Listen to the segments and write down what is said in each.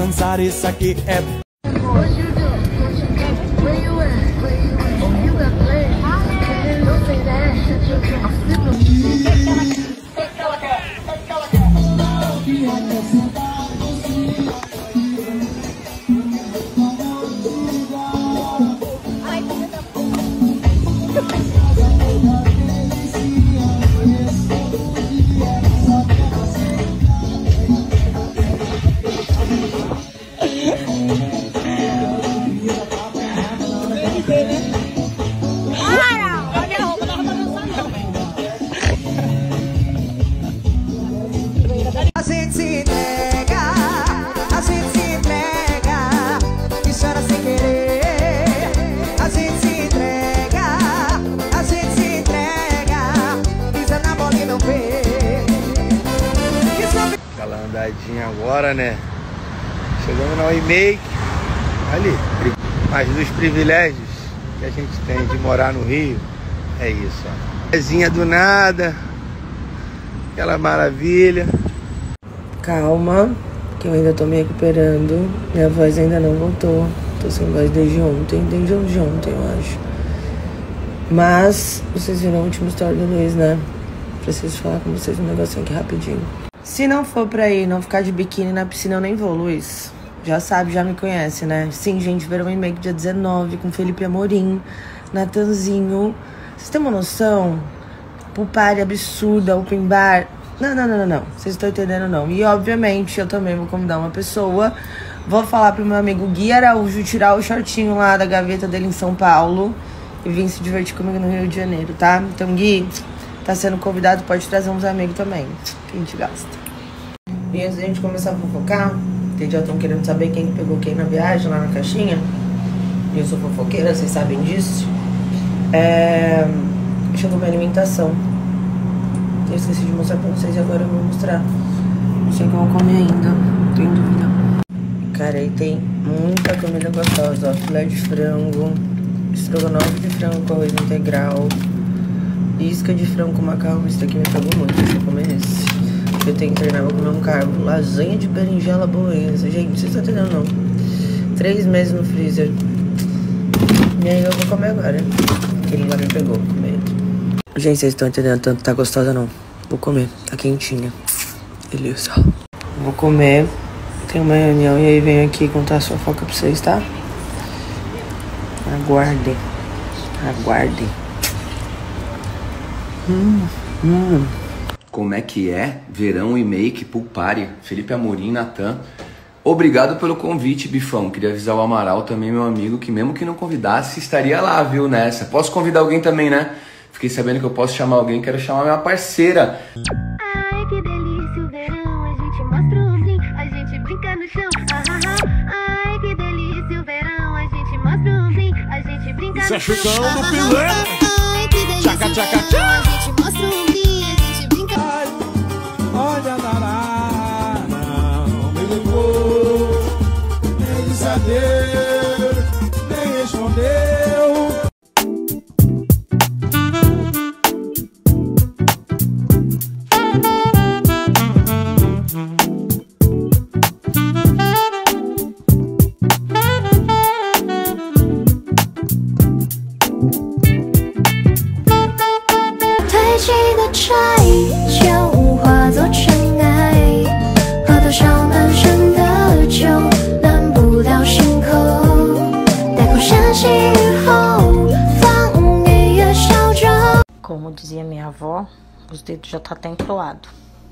dançar, isso aqui é... Agora, né? Chegamos na Oi-Make ali. Mas dos privilégios que a gente tem de morar no Rio, é isso, ó. Casinha do nada, aquela maravilha. Calma, que eu ainda tô me recuperando. Minha voz ainda não voltou. Tô sem voz desde ontem, eu acho. Mas vocês viram o último story do Luiz, né? Preciso falar com vocês um negocinho aqui rapidinho. Se não for pra ir, não ficar de biquíni na piscina, eu nem vou, Luiz. Já sabe, já me conhece, né? Sim, gente, verão e make dia 19 com Felipe Amorim, Natanzinho. Vocês têm uma noção? Pulpária absurda, open bar. Não. Vocês estão entendendo, não. E, obviamente, eu também vou convidar uma pessoa. Vou falar pro meu amigo Gui Araújo tirar o shortinho lá da gaveta dele em São Paulo e vir se divertir comigo no Rio de Janeiro, tá? Então, Gui, tá sendo convidado, pode trazer uns amigos também, que a gente gasta. E antes da gente começar a fofocar, vocês já estão querendo saber quem pegou quem na viagem, lá na caixinha. E eu sou fofoqueira, vocês sabem disso. Chegou minha alimentação. Eu esqueci de mostrar pra vocês e agora eu vou mostrar. Não sei o que eu vou comer ainda, não tenho dúvida. Cara, aí tem muita comida gostosa, ó. Filé de frango, estrogonofe de frango com arroz integral, isca de frango com macarrão. Isso daqui me pegou muito, deixa eu comer esse. Eu tenho que treinar, vou comer um carbo. Lasanha de berinjela bolonhesa. Gente, vocês estão entendendo, não? 3 meses no freezer. E aí eu vou comer agora. Aquele lá me pegou com medo. Gente, vocês estão entendendo tanto? Tá gostosa, não? Vou comer. Tá quentinha. Beleza. Vou comer. Tem uma reunião e aí venho aqui contar a fofoca pra vocês, tá? Aguardem. Aguardem. Como é que é? Verão e make, pool party, Felipe Amorim, Natan. Obrigado pelo convite, Bifão. Queria avisar o Amaral também, meu amigo, que mesmo que não convidasse, estaria lá, viu, nessa. Posso convidar alguém também, né? Fiquei sabendo que eu posso chamar alguém, quero chamar minha parceira. Ai, que delícia o verão, a gente mostra o zinho, a gente brinca no chão. Ai, que delícia o verão, a gente mostra o zinho, a gente brinca no chão. Isso é chutão do pileiro. Ai, que delícia Tchaca, o tchaca, verão, tchaca. a gente mostra o zinho, a gente brinca. Olha, Nará, não me ligou, nem disse adeus, nem respondeu. Como dizia minha avó, os dedos já tá até entoado.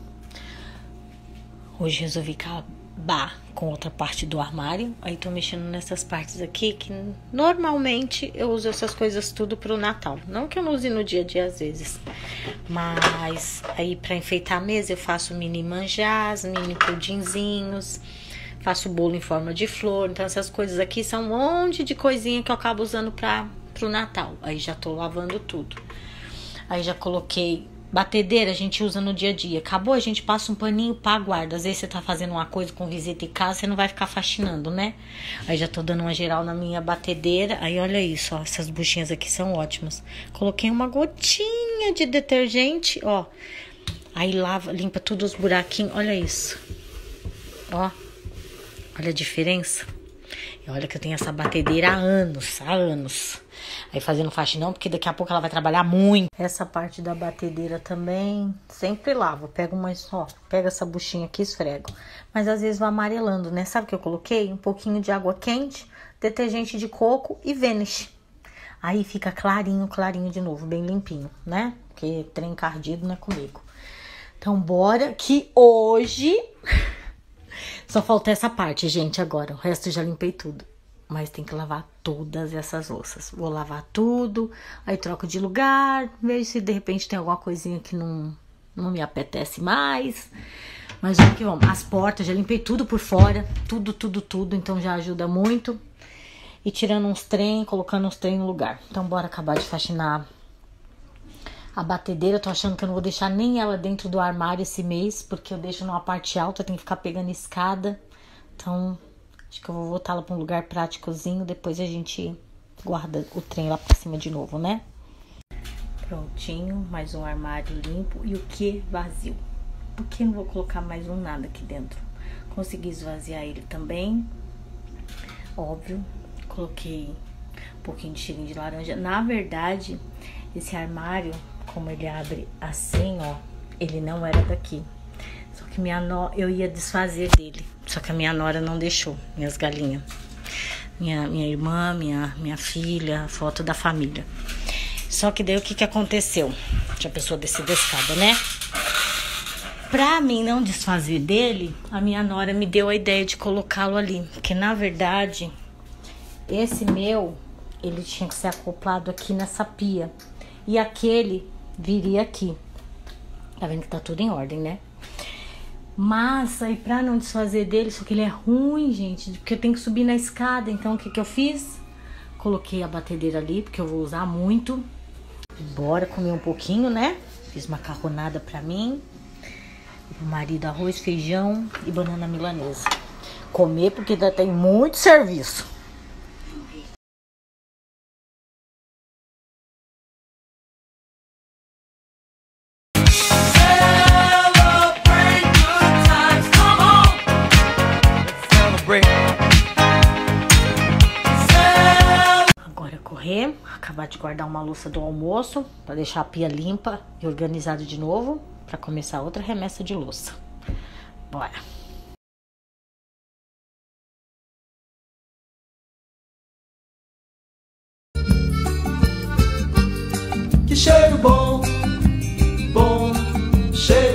Hoje resolvi acabar com outra parte do armário. Aí tô mexendo nessas partes aqui que normalmente eu uso essas coisas tudo pro Natal. Não que eu não use no dia a dia às vezes. Mas aí pra enfeitar a mesa eu faço mini manjás, mini pudinzinhos. Faço bolo em forma de flor. Então essas coisas aqui são um monte de coisinha que eu acabo usando pro Natal. Aí já tô lavando tudo. Aí já coloquei batedeira, a gente usa no dia a dia. Acabou, a gente passa um paninho pra guarda. Às vezes você tá fazendo uma coisa com visita em casa, você não vai ficar faxinando, né? Aí já tô dando uma geral na minha batedeira. Aí olha isso, ó, essas buchinhas aqui são ótimas. Coloquei uma gotinha de detergente, ó. Aí lava, limpa todos os buraquinhos, olha isso. Ó. Olha a diferença. E olha que eu tenho essa batedeira há anos. Aí fazendo faxinão, porque daqui a pouco ela vai trabalhar muito. Essa parte da batedeira também, sempre lavo. Pego pega essa buchinha aqui e esfrego. Mas às vezes vai amarelando, né? Sabe o que eu coloquei? Um pouquinho de água quente, detergente de coco e Vanish. Aí fica clarinho de novo, bem limpinho, né? Porque trem encardido não é comigo. Então bora que hoje... Só falta essa parte, gente, agora. O resto eu já limpei tudo. Mas tem que lavar todas essas louças. Vou lavar tudo, aí troco de lugar, vejo se de repente tem alguma coisinha que não me apetece mais. Mas o que vamos? As portas, já limpei tudo por fora, tudo, então já ajuda muito. E tirando uns trem, colocando uns trem no lugar. Então bora acabar de faxinar a batedeira. Eu tô achando que eu não vou deixar nem ela dentro do armário esse mês, porque eu deixo numa parte alta, tem que ficar pegando escada. Então... acho que eu vou voltar pra um lugar práticozinho. Depois a gente guarda o trem lá pra cima de novo, né? Prontinho. Mais um armário limpo. E o que? Vazio. Por que não vou colocar mais um nada aqui dentro? Consegui esvaziar ele também. Óbvio. Coloquei um pouquinho de cheirinho de laranja. Na verdade, esse armário, como ele abre assim, ó, ele não era daqui. Só que eu ia desfazer dele. Só que a minha nora não deixou, minhas galinhas. Minha irmã, minha filha, foto da família. Só que daí o que aconteceu? Já a pessoa descer da escada, né? Pra mim não desfazer dele, a minha nora me deu a ideia de colocá-lo ali. Porque na verdade, esse meu, ele tinha que ser acoplado aqui nessa pia. E aquele viria aqui. Tá vendo que tá tudo em ordem, né? Mas aí pra não desfazer dele, só que ele é ruim, gente, porque eu tenho que subir na escada. Então o que eu fiz? Coloquei a batedeira ali, porque eu vou usar muito. Bora comer um pouquinho, né? Fiz macarronada pra mim, pro marido, arroz, feijão e banana milanesa. Comer porque ainda tem muito serviço. Agora correr, acabar de guardar uma louça do almoço para deixar a pia limpa e organizada de novo para começar outra remessa de louça. Bora. Que cheiro bom, cheiro.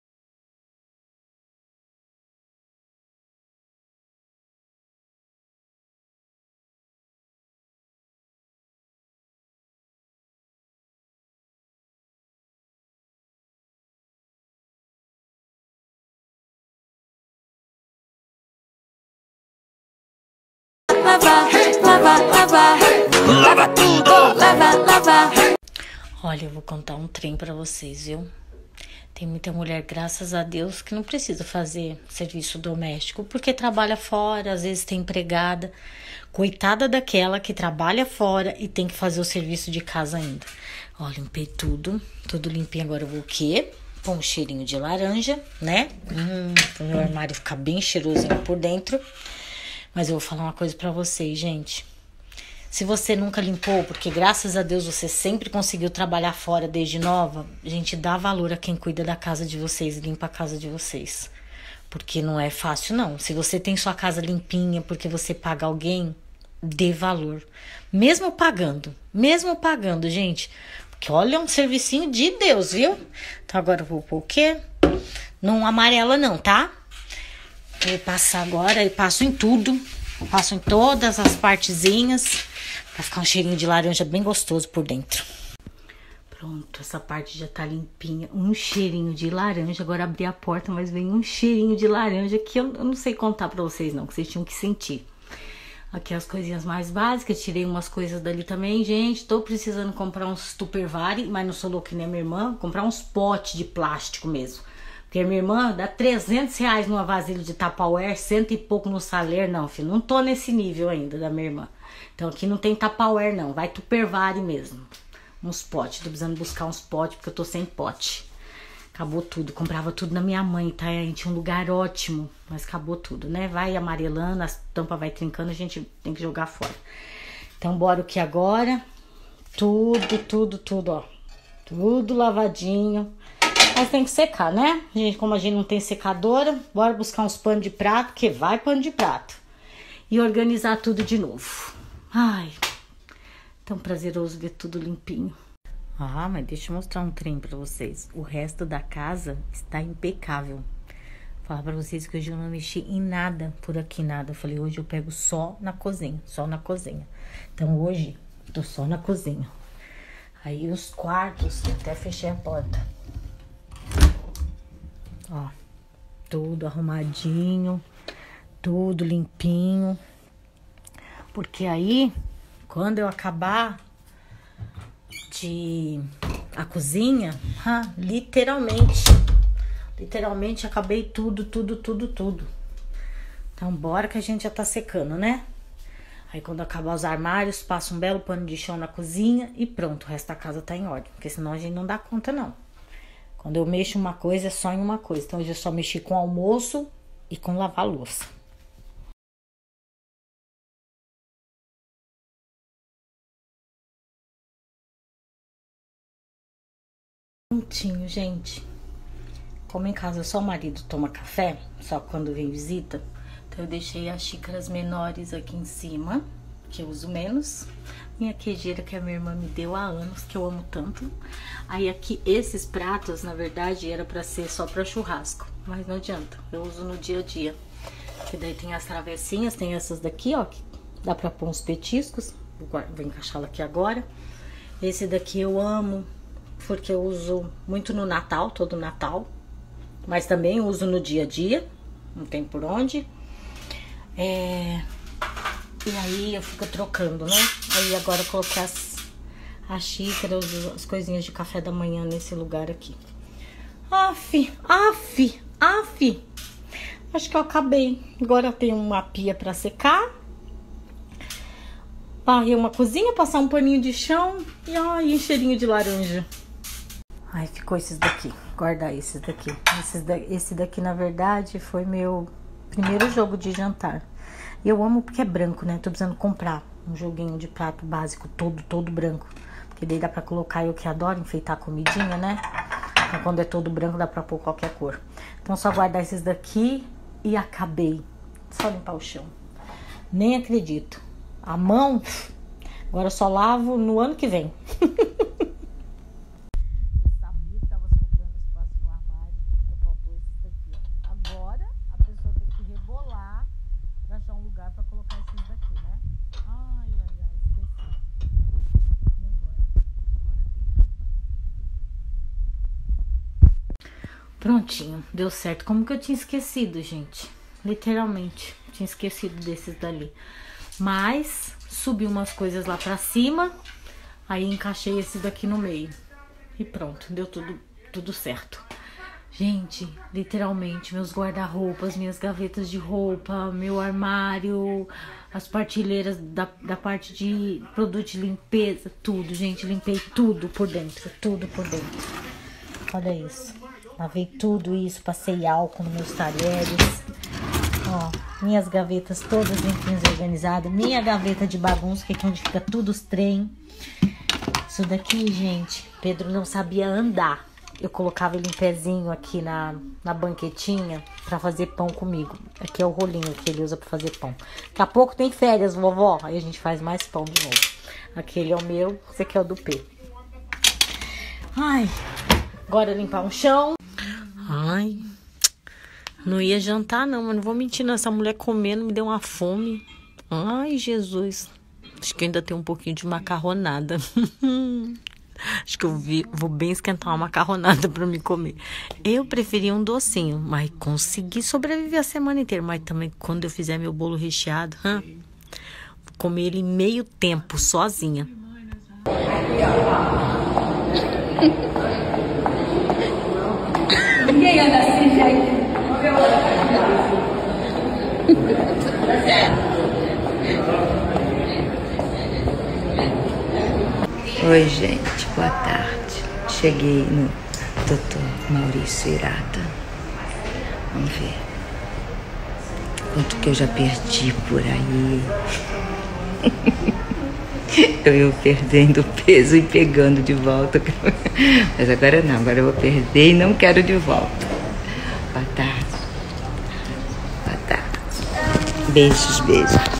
Lava tudo, lava. Olha, eu vou contar um trem pra vocês, viu? Tem muita mulher, graças a Deus, que não precisa fazer serviço doméstico, porque trabalha fora, às vezes tem empregada. Coitada daquela que trabalha fora e tem que fazer o serviço de casa ainda. Ó, limpei tudo limpinho. Agora eu vou o quê? Pôr um cheirinho de laranja, né? Pro meu armário ficar bem cheirosinho por dentro. Mas eu vou falar uma coisa pra vocês, gente. Se você nunca limpou, porque graças a Deus você sempre conseguiu trabalhar fora desde nova, gente, dá valor a quem cuida da casa de vocês, limpa a casa de vocês. Porque não é fácil, não. Se você tem sua casa limpinha porque você paga alguém, dê valor. Mesmo pagando, gente. Porque olha, é um servicinho de Deus, viu? Então agora eu vou pôr o quê? Não amarela não, tá? Vou passar agora e passo em tudo. Passo em todas as partezinhas. Pra ficar um cheirinho de laranja bem gostoso por dentro. Pronto, essa parte já tá limpinha. Um cheirinho de laranja. Agora abri a porta, mas vem um cheirinho de laranja que eu não sei contar pra vocês não, que vocês tinham que sentir. Aqui as coisinhas mais básicas. Tirei umas coisas dali também, gente. Tô precisando comprar uns Tupperware, mas não sou louca que nem a minha irmã. Vou comprar uns potes de plástico mesmo. Porque a minha irmã dá R$300 numa vasilha de Tupperware, 100 e pouco no saler. Não, filho, não tô nesse nível ainda da minha irmã. Então aqui não tem Tupperware não, vai Tupperware mesmo. Uns potes, tô precisando buscar uns potes porque eu tô sem pote. Acabou tudo. Comprava tudo na minha mãe, tá? A gente tinha um lugar ótimo, mas acabou tudo, né? Vai amarelando, as tampas vai trincando, a gente tem que jogar fora. Então, bora o que agora? Tudo, ó. Tudo lavadinho. Mas tem que secar, né? Como a gente não tem secadora, bora buscar uns panos de prato, que vai pano de prato. E organizar tudo de novo. Ai, tão prazeroso ver tudo limpinho. Ah, mas deixa eu mostrar um trem pra vocês. O resto da casa está impecável. Vou falar pra vocês que hoje eu não mexi em nada por aqui, nada. Eu falei, hoje eu pego só na cozinha, Então hoje, tô só na cozinha. Aí os quartos, até fechei a porta. Ó, tudo arrumadinho, tudo limpinho. Porque aí, quando eu acabar a cozinha, literalmente acabei tudo. Então, bora que a gente já tá secando, né? Aí, quando acabar os armários, passa um belo pano de chão na cozinha e pronto, o resto da casa tá em ordem. Porque senão a gente não dá conta, não. Quando eu mexo uma coisa, é só em uma coisa. Então, hoje eu só mexi com almoço e com lavar louça. Prontinho, gente. Como em casa só o marido toma café, só quando vem visita, então eu deixei as xícaras menores aqui em cima, que eu uso menos. Minha queijeira que a minha irmã me deu há anos, que eu amo tanto. Aí aqui, esses pratos, na verdade, era pra ser só pra churrasco, mas não adianta, eu uso no dia a dia. Que daí tem as travessinhas, tem essas daqui, ó, que dá pra pôr uns petiscos. Vou encaixá-la aqui agora. Esse daqui eu amo, porque eu uso muito no Natal, todo Natal. Mas também uso no dia a dia, não tem por onde. E aí eu fico trocando, né? Aí agora eu coloquei as xícaras, as coisinhas de café da manhã nesse lugar aqui. Aff. Acho que eu acabei. Agora eu tenho uma pia pra secar. Varrer uma cozinha, passar um paninho de chão e cheirinho de laranja. Ai, ficou esses daqui. Guardar esses daqui. Esse daqui, na verdade, foi meu primeiro jogo de jantar. E eu amo porque é branco, né? Tô precisando comprar um joguinho de prato básico todo branco. Porque daí dá pra colocar, eu que adoro enfeitar a comidinha, né? Então, quando é todo branco, dá pra pôr qualquer cor. Então, só guardar esses daqui e acabei. Só limpar o chão. Nem acredito. A mão, agora eu só lavo no ano que vem. Prontinho, deu certo. Como que eu tinha esquecido, gente? Literalmente, tinha esquecido desses dali. Mas subi umas coisas lá pra cima, aí encaixei esses daqui no meio. E pronto, deu tudo certo. Gente, literalmente, meus guarda-roupas, minhas gavetas de roupa, meu armário, as partilheiras da parte de produto de limpeza, tudo, gente. Limpei tudo por dentro, Olha isso. Lavei tudo isso, passei álcool nos meus talheres. Ó, minhas gavetas todas limpinhas e organizadas. Minha gaveta de bagunça, que é onde fica tudo os trem. Isso daqui, gente, Pedro não sabia andar. Eu colocava ele em pezinho aqui na banquetinha pra fazer pão comigo. Aqui é o rolinho que ele usa pra fazer pão. Daqui a pouco tem férias, vovó. Aí a gente faz mais pão de novo. Aquele é o meu, esse aqui é o do P. Ai, agora limpar um chão. Ai, não ia jantar não, mas não vou mentir não. Essa mulher comendo me deu uma fome. Ai, Jesus. Acho que ainda tem um pouquinho de macarronada. Acho que eu vou bem esquentar uma macarronada pra me comer. Eu preferia um docinho, mas consegui sobreviver a semana inteira. Mas também quando eu fizer meu bolo recheado, vou comer ele meio tempo, sozinha. Ninguém anda assim, gente. Oi, gente, boa tarde. Cheguei no Doutor Maurício Irata. Vamos ver. Quanto que eu já perdi por aí. Eu ia perdendo peso e pegando de volta. Mas agora não, agora eu vou perder e não quero de volta. Boa tarde. Boa tarde. Beijos, beijos.